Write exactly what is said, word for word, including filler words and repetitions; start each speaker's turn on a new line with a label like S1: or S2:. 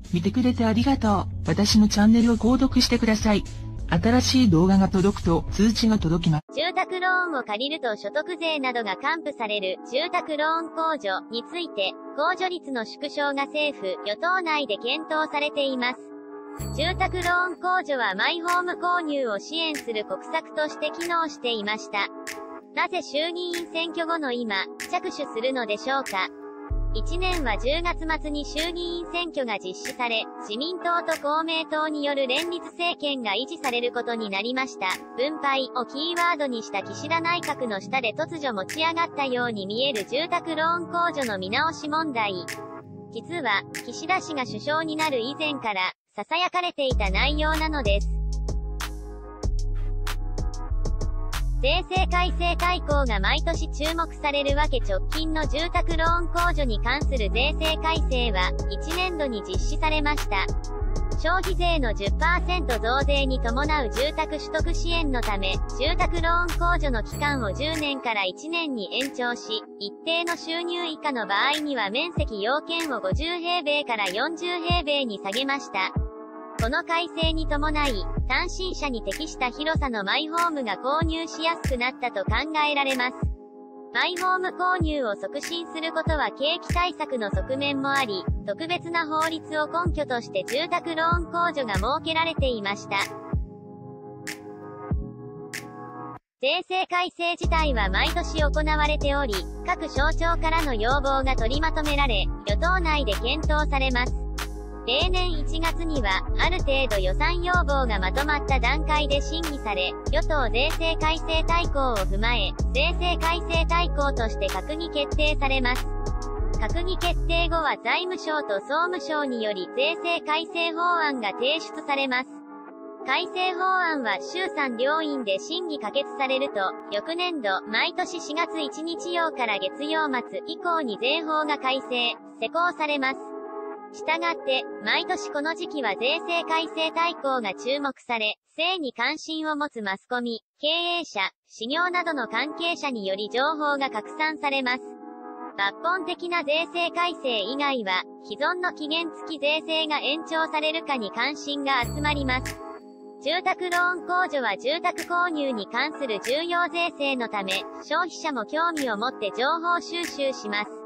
S1: 見てくれてありがとう。私のチャンネルを購読してください。新しい動画が届くと通知が届きます。
S2: 住宅ローンを借りると所得税などが還付される住宅ローン控除について、控除率の縮小が政府・与党内で検討されています。住宅ローン控除はマイホーム購入を支援する国策として機能していました。なぜ衆議院選挙後の今、着手するのでしょうか。いちねんはじゅうがつ末に衆議院選挙が実施され、自民党と公明党による連立政権が維持されることになりました。分配をキーワードにした岸田内閣の下で突如持ち上がったように見える住宅ローン控除の見直し問題。実は、岸田氏が首相になる以前から、囁かれていた内容なのです。税制改正大綱が毎年注目されるわけ。直近の住宅ローン控除に関する税制改正はいちねんどに実施されました。消費税の じゅっパーセント 増税に伴う住宅取得支援のため、住宅ローン控除の期間をじゅうねんからいちねんに延長し、一定の収入以下の場合には面積要件をごじゅうへいべいからよんじゅうへいべいに下げました。この改正に伴い、単身者に適した広さのマイホームが購入しやすくなったと考えられます。マイホーム購入を促進することは景気対策の側面もあり、特別な法律を根拠として住宅ローン控除が設けられていました。税制改正自体は毎年行われており、各省庁からの要望が取りまとめられ、与党内で検討されます。例年いちがつには、ある程度予算要望がまとまった段階で審議され、与党税制改正大綱を踏まえ、税制改正大綱として閣議決定されます。閣議決定後は財務省と総務省により税制改正法案が提出されます。改正法案は衆参両院で審議可決されると、翌年度、毎年しがついちにち曜から月曜末以降に税法が改正、施行されます。したがって、毎年この時期は税制改正大綱が注目され、税に関心を持つマスコミ、経営者、私業などの関係者により情報が拡散されます。抜本的な税制改正以外は、既存の期限付き税制が延長されるかに関心が集まります。住宅ローン控除は住宅購入に関する重要税制のため、消費者も興味を持って情報収集します。